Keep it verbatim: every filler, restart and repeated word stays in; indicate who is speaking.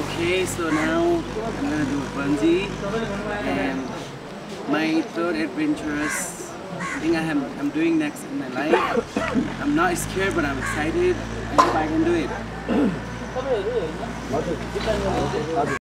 Speaker 1: Okay, so now I'm gonna do a bungee, and my third adventurous thing I am I'm doing next in my life. I'm not scared, but I'm excited. I hope I can do it.